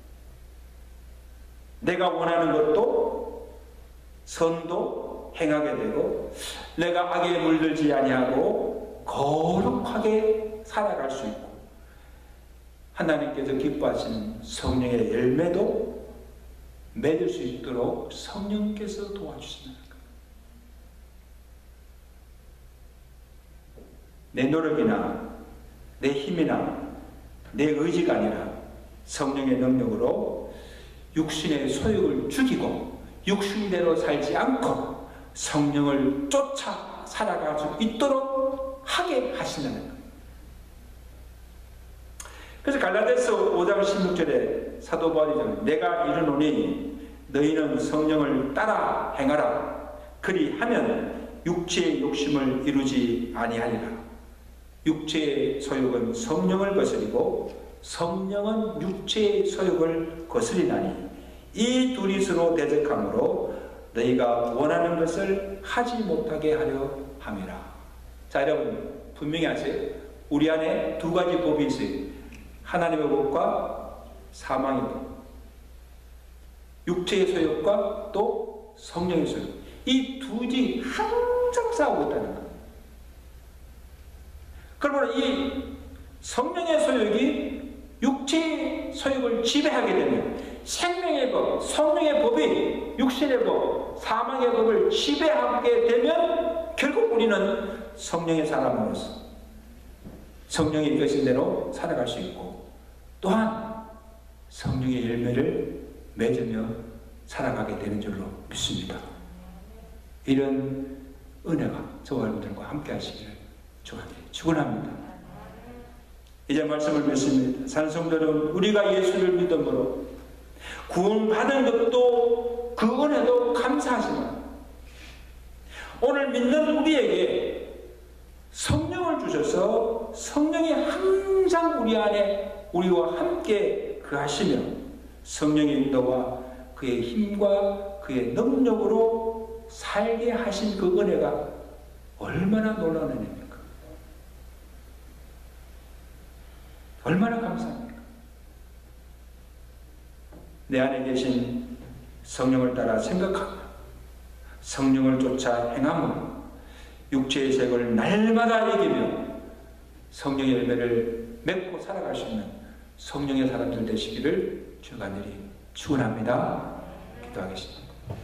내가 원하는 것도 선도 행하게 되고 내가 악에 물들지 아니하고 거룩하게 살아갈 수 있고 하나님께서 기뻐하시는 성령의 열매도 맺을 수 있도록 성령께서 도와주신다는 거예요. 내 노력이나 내 힘이나 내 의지가 아니라 성령의 능력으로 육신의 소욕을 죽이고 육신대로 살지 않고 성령을 쫓아 살아갈 수 있도록 하게 하신다는 거예요. 그래서 갈라디아서 오 장 십육 절에 사도 바울이 내가 이르노니 너희는 성령을 따라 행하라. 그리하면 육체의 욕심을 이루지 아니하리라. 육체의 소욕은 성령을 거스리고 성령은 육체의 소욕을 거스리나니 이 둘이 서로 대적하므로 너희가 원하는 것을 하지 못하게 하려 함이라. 자, 여러분 분명히 아세요. 우리 안에 두 가지 법이 있어요. 하나님의 법과 사망의 법, 육체의 소욕과 또 성령의 소욕, 이 둘이 항상 싸우고 있다는 거예요. 그러면 이 성령의 소욕이 육체의 소욕을 지배하게 되면 생명의 법, 성령의 법이 육신의 법, 사망의 법을 지배하게 되면 결국 우리는 성령의 사람으로서 성령이 이끄신 대로 살아갈 수 있고 또한 성령의 열매를 맺으며 살아가게 되는 줄로 믿습니다. 이런 은혜가 저와 여러분들과 함께 하시기를 축원합니다. 이제 말씀을 맺습니다. 산성들은 우리가 예수를 믿음으로 구원받은 것도 그 은혜도 감사하지만 오늘 믿는 우리에게 성령을 주셔서 성령이 항상 우리 안에 우리와 함께 거하시며 성령의 인도와 그의 힘과 그의 능력으로 살게 하신 그 은혜가 얼마나 놀라운 은혜입니까? 얼마나 감사합니까? 내 안에 계신 성령을 따라 생각하고 성령을 쫓아 행함으로 육체의 색을 날마다 이기며 성령의 열매를 맺고 살아갈 수 있는 성령의 사람들 되시기를 주가 내리 축원합니다. 기도하겠습니다.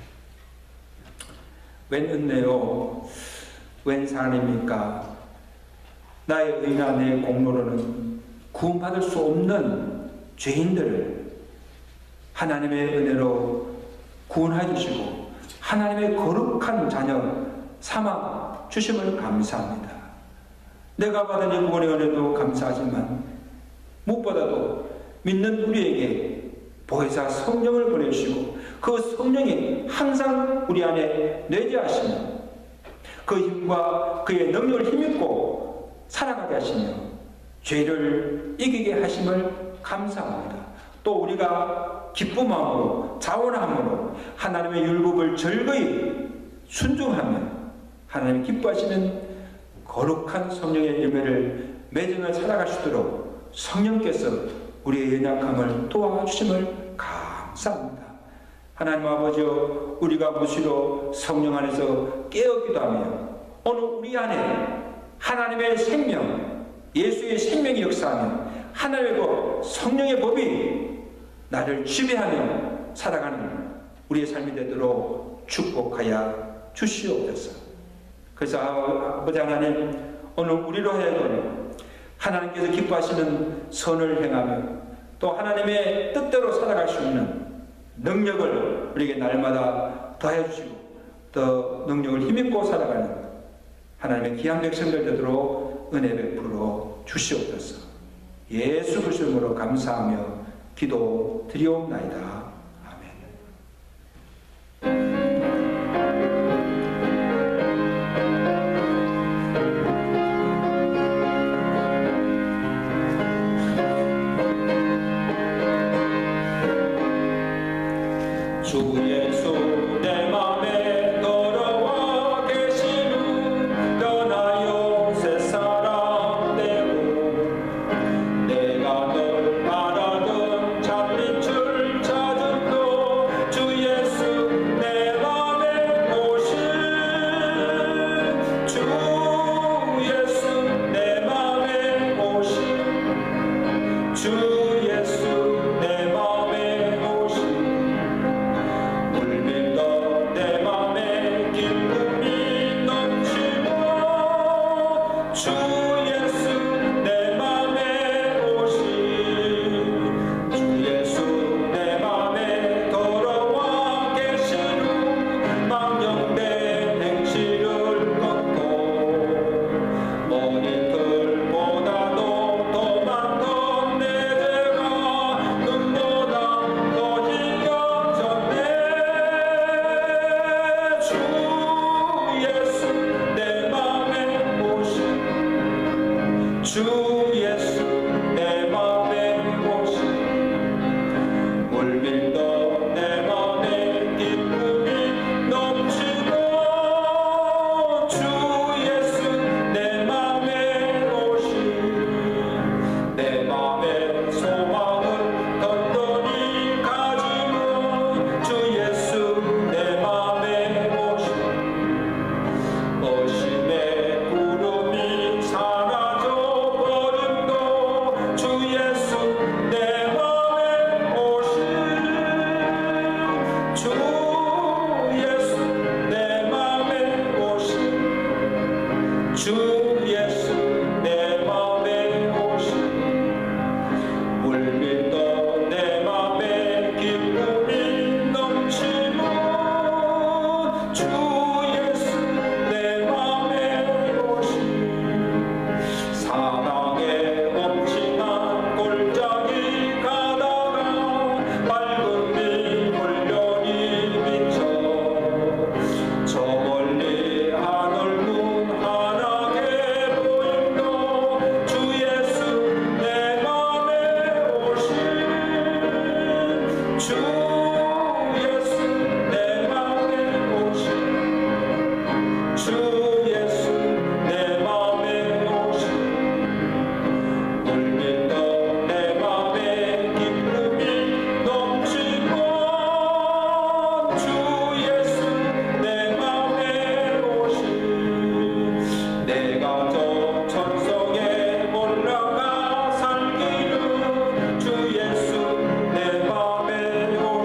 웬 은혜요, 웬 사랑입니까? 나의 의나 내 공로로는 구원받을 수 없는 죄인들을 하나님의 은혜로 구원해 주시고 하나님의 거룩한 자녀 삼아 주심을 감사합니다. 내가 받은 이 구원의 은혜도 감사하지만 무엇보다도 믿는 우리에게 보혜사 성령을 보내주시고 그 성령이 항상 우리 안에 내재하시며 그 힘과 그의 능력을 힘입고 살아가게 하시며 죄를 이기게 하심을 감사합니다. 또 우리가 기쁜 마음으로 자원함으로 하나님의 율법을 절거히 순종하며 하나님 기뻐하시는 거룩한 성령의 열매를 맺으며 살아갈 수 있도록 성령께서 우리의 연약함을 도와주심을 감사합니다. 하나님 아버지여, 우리가 무시로 성령 안에서 깨어기도 하며 오늘 우리 안에 하나님의 생명, 예수의 생명이 역사하며 하나님의 법, 성령의 법이 나를 지배하며 살아가는 우리의 삶이 되도록 축복하여 주시옵소서. 그래서 아버지 하나님, 오늘 우리로 하여금 하나님께서 기뻐하시는 선을 행하며 또 하나님의 뜻대로 살아갈 수 있는 능력을 우리에게 날마다 더해 주시고 더 능력을 힘입고 살아가는 하나님의 귀한 백성들 되도록 은혜 베풀어 주시옵소서. 예수 그리스도 이름으로 감사하며 기도 드리옵나이다. 주 예수 내 맘에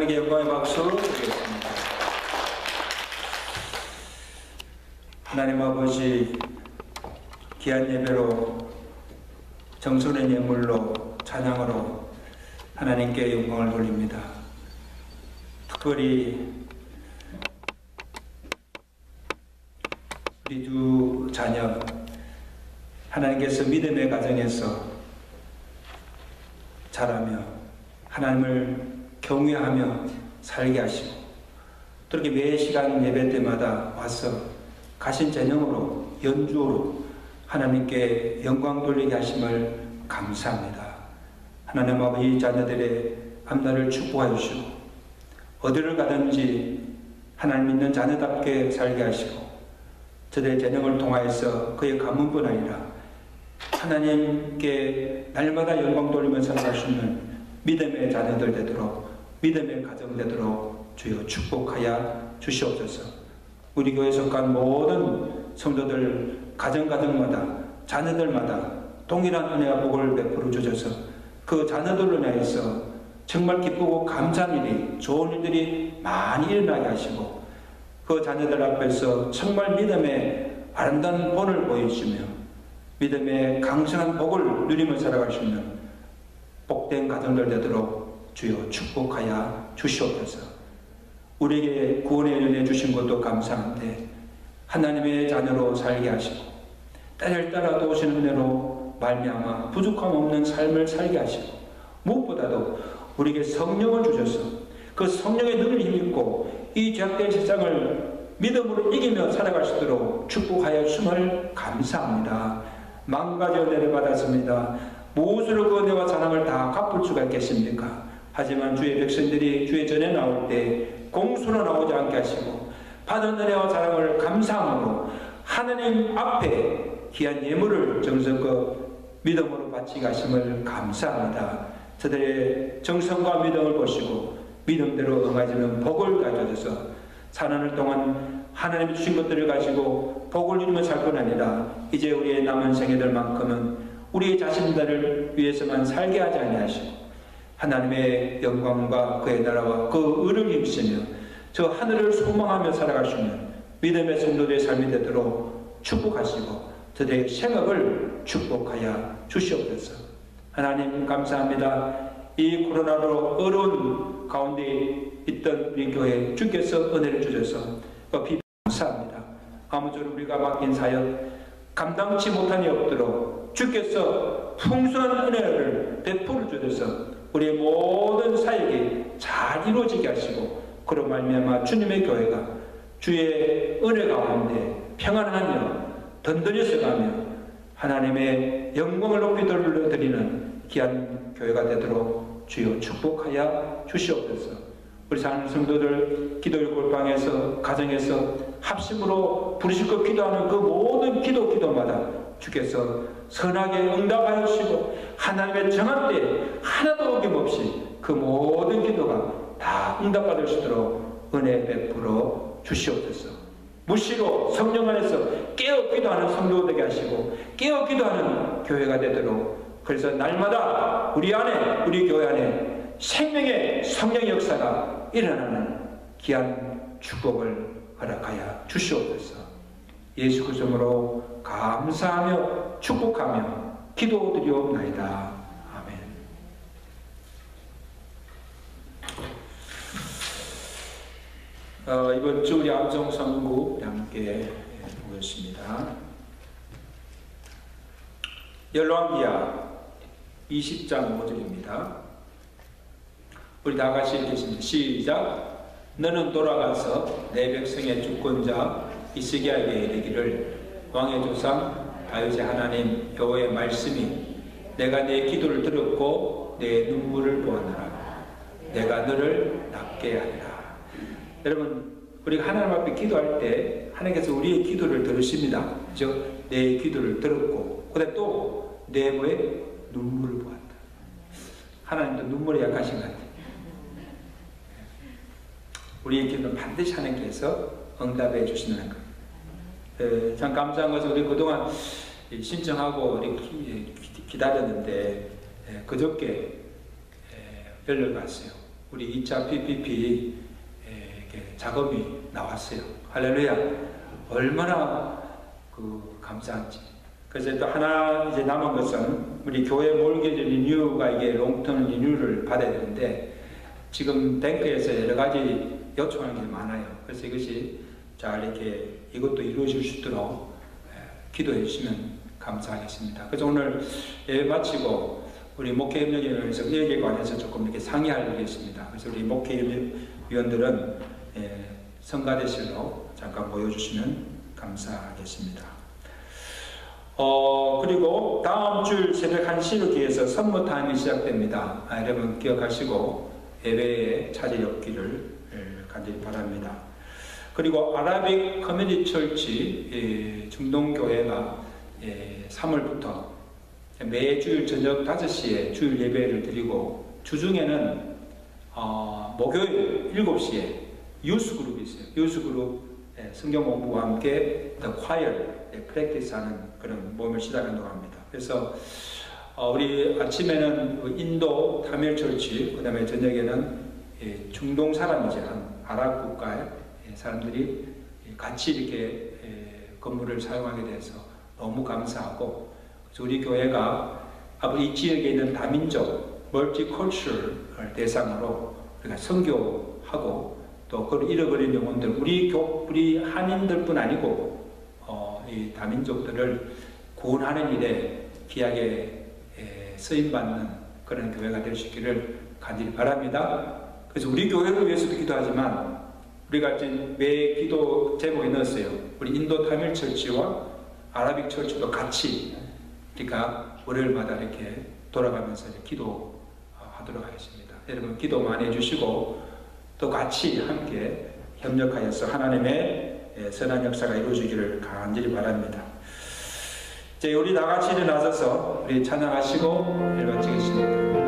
하나님께 영광의 박수 드리겠습니다. 하나님 아버지, 귀한 예배로 정성의 예물로 찬양으로 하나님께 영광을 돌립니다. 특별히 우리 두 자녀 하나님께서 믿음의 가정에서 자라며 하나님을 경외하며 살게 하시고 또 이렇게 매 시간 예배 때마다 와서 가신 재능으로 연주로 하나님께 영광 돌리게 하심을 감사합니다. 하나님 아버지, 자녀들의 앞날을 축복해 주시고 어디를 가든지 하나님 믿는 자녀답게 살게 하시고 저들의 재능을 통하여서 그의 가문뿐 아니라 하나님께 날마다 영광 돌리면서 살아갈 수 있는 믿음의 자녀들 되도록, 믿음의 가정 되도록 주여 축복하여 주시옵소서. 우리 교회에 속한 모든 성도들 가정가정마다 자녀들마다 동일한 은혜와 복을 베풀어 주셔서 그 자녀들로 인하여서 정말 기쁘고 감사한 일이, 좋은 일들이 많이 일어나게 하시고 그 자녀들 앞에서 정말 믿음의 아름다운 본을 보여주시며 믿음의 강성한 복을 누리며 살아갈 수 있는 복된 가정들 되도록 주여 축복하여 주시옵소서. 우리에게 구원의 은혜 주신 것도 감사한데 하나님의 자녀로 살게 하시고 때를 따라 도우시는 은혜로 말미암아 부족함 없는 삶을 살게 하시고 무엇보다도 우리에게 성령을 주셔서 그 성령의 능을 힘입고 이 죄악된 세상을 믿음으로 이기며 살아갈 수 있도록 축복하여 주심을 감사합니다. 만가지 은혜를 받았습니다. 무엇으로 그 은혜와 사랑을 다 갚을 수가 있겠습니까? 하지만 주의 백성들이 주의 전에 나올 때 공수로 나오지 않게 하시고 받은 은혜와 사랑을 감사함으로 하나님 앞에 귀한 예물을 정성껏 믿음으로 바치게 하심을 감사합니다. 저들의 정성과 믿음을 보시고 믿음대로 응하지는 복을 가져줘서 사는 동안 하나님이 주신 것들을 가지고 복을 누리며 살 뿐 아니라 이제 우리의 남은 생애들만큼은 우리 자신들을 위해서만 살게 하지 아니하시고 하나님의 영광과 그의 나라와 그 의를 힘쓰며 저 하늘을 소망하며 살아갈 수 있는 믿음의 성도들의 삶이 되도록 축복하시고 저들의 생업을 축복하여 주시옵소서. 하나님 감사합니다. 이 코로나로 어려운 가운데 있던 우리 교회 주께서 은혜를 주셔서 감사합니다. 아무쪼록 우리가 맡긴 사역 감당치 못한 이 없도록 주께서 풍성한 은혜를 베풀어 주셔서 우리의 모든 사역이 잘 이루어지게 하시고 그로 말미암아 주님의 교회가 주의 은혜 가운데 평안하며 든든히 서가며 하나님의 영광을 높이 돌려드리는 귀한 교회가 되도록 주여 축복하여 주시옵소서. 우리 사는 성도들 기도의 골방에서 가정에서 합심으로 부르실고 기도하는 그 모든 기도 기도마다 주께서 선하게 응답하여 주시고 하나님의 정한 때에 하나도 어김없이 그 모든 기도가 다 응답받을 수 있도록 은혜 베풀어 주시옵소서. 무시로 성령 안에서 깨어 기도하는 성도 되게 하시고 깨어 기도하는 교회가 되도록 그래서 날마다 우리 안에 우리 교회 안에 생명의 성령 역사가 일어나는 귀한 축복을 허락하여 주시옵소서. 예수 그리스도로 감사하며 축복하며 기도드리옵나이다. 아멘. 어, 이번 주 우리 암송 선구 함께 보겠습니다. 열왕기하 이십 장 오 절입니다. 우리 다 같이 읽겠습니다. 시작. 너는 돌아가서 내 백성의 주권자 히스기야에게 이르기를 왕의 조상 다윗의 하나님 여호와의 말씀이 내가 내 기도를 들었고 내 눈물을 보았노라. 내가 너를 낫게 하리라. 여러분, 우리가 하나님 앞에 기도할 때 하나님께서 우리의 기도를 들으십니다. 그죠? 내 기도를 들었고 그 다음에 또 내 뭐에 눈물을 보았다. 하나님도 눈물에 약하신 것 같아요. 우리의 기도는 반드시 하나님께서 응답해 주시는 것. 에, 참 감사한 것은 우리 그동안 신청하고 기, 기다렸는데 에, 그저께 에, 연락이 왔어요. 우리 이 차 피피피 작업이 나왔어요. 할렐루야. 얼마나 그 감사한지. 그래서 또 하나 이제 남은 것은 우리 교회 몰개지 리뉴가 이게 롱텀 리뉴를 받아야 되는데 지금 뱅크에서 여러 가지 요청하는 게 많아요. 그래서 이것이 잘 이렇게 이것도 이루어질 수 있도록 기도해 주시면 감사하겠습니다. 그래서 오늘 예배 마치고 우리 목회협력위원회에서 여기에 관해서 조금 이렇게 상의할 일이 있습니다. 그래서 우리 목회위원들은 성가대실로 잠깐 모여주시면 감사하겠습니다. 어, 그리고 다음 주 새벽 한 시를 기해서 선무 타임이 시작됩니다. 아, 여러분 기억하시고 예배에 차질이 없기를 간절히 바랍니다. 그리고 아라빅 커뮤니티 철치 중동교회가 삼월부터 매주일 저녁 다섯 시에 주일 예배를 드리고 주중에는 어, 목요일 일곱 시에 유스그룹이 있어요. 유스그룹 성경 공부와 함께 The Choir 프랙티스 하는 그런 모임을 시작한다고 합니다. 그래서 어, 우리 아침에는 인도 타밀 철치, 그 다음에 저녁에는 예, 중동 사람이죠. 한 아랍 국가의 사람들이 같이 이렇게 예, 건물을 사용하게 돼서 너무 감사하고, 그래서 우리 교회가 앞으로 이 지역에 있는 다민족 멀티컬처를 대상으로 우리가 선교하고 또 그걸 잃어버린 영혼들, 우리 교, 우리 한인들뿐 아니고 어, 이 다민족들을 구원하는 일에 귀하게 에, 쓰임받는 그런 교회가 될 수 있기를 간절히 바랍니다. 그래서 우리 교회를 위해서도 기도하지만 우리가 지금 매 기도 제목에 넣었어요. 우리 인도 타밀 철치와 아라빅 철치도 같이, 그러니까 월요일마다 이렇게 돌아가면서 이렇게 기도하도록 하겠습니다. 여러분 기도 많이 해주시고 또 같이 함께 협력하여서 하나님의 선한 역사가 이루어지기를 간절히 바랍니다. 이제 우리 다 같이 일어나셔서 우리 찬양하시고 일 마치겠습니다.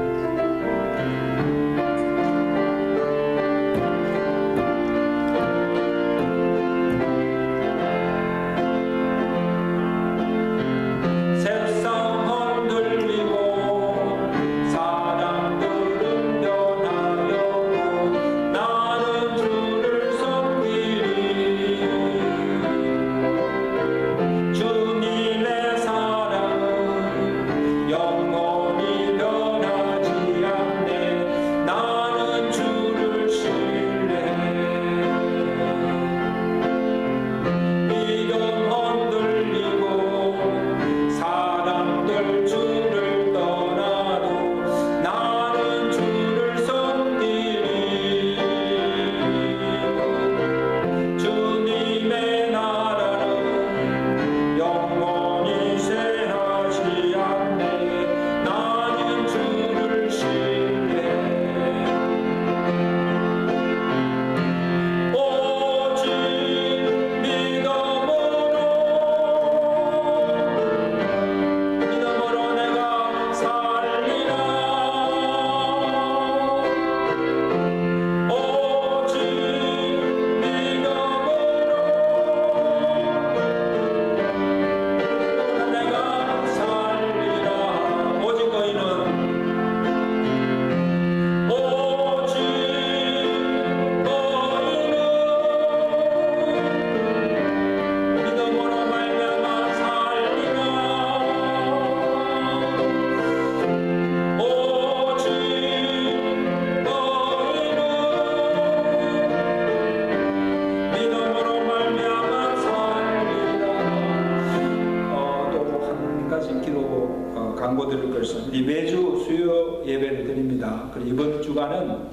매주 수요 예배를 드립니다. 그리고 이번 주간은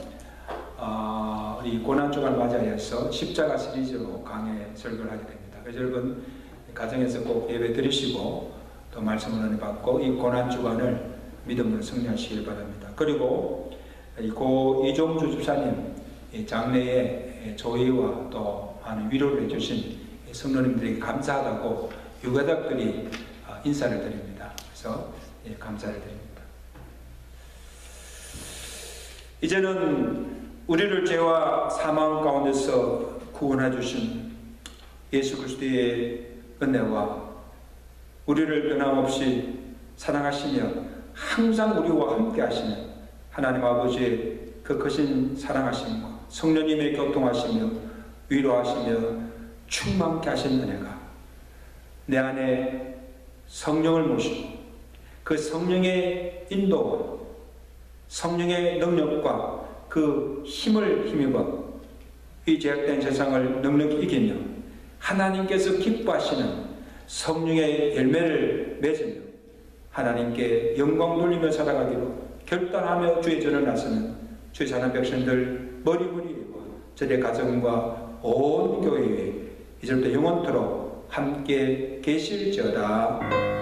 어, 우리 고난주간을 맞이해서 십자가 시리즈로 강해 설교를 하게 됩니다. 그래서 여러분 가정에서 꼭 예배 드리시고 또 말씀을 은혜 받고 이 고난주간을 믿음으로 승리하시길 바랍니다. 그리고 고 이종주 집사님 장래에 조의와 또 많은 위로를 해주신 성도님들에게 감사하다고 유가족들이 인사를 드립니다. 그래서 예, 감사를 드립니다. 이제는 우리를 죄와 사망 가운데서 구원해 주신 예수 그리스도의 은혜와 우리를 변함없이 사랑하시며 항상 우리와 함께 하시는 하나님 아버지의 그 크신 사랑하심과 성령님의 교통하시며 위로하시며 충만케 하신 은혜가 내 안에 성령을 모시고 그 성령의 인도와 성령의 능력과 그 힘을 힘입어 이 죄악된 세상을 넉넉히 이기며 하나님께서 기뻐하시는 성령의 열매를 맺으며 하나님께 영광 돌리며 살아가기로 결단하며 주의 전을 나서는 주의 사랑하는 백성들 머리머리와 저의 가정과 온 교회에 이제부터 영원토록 함께 계실지어다.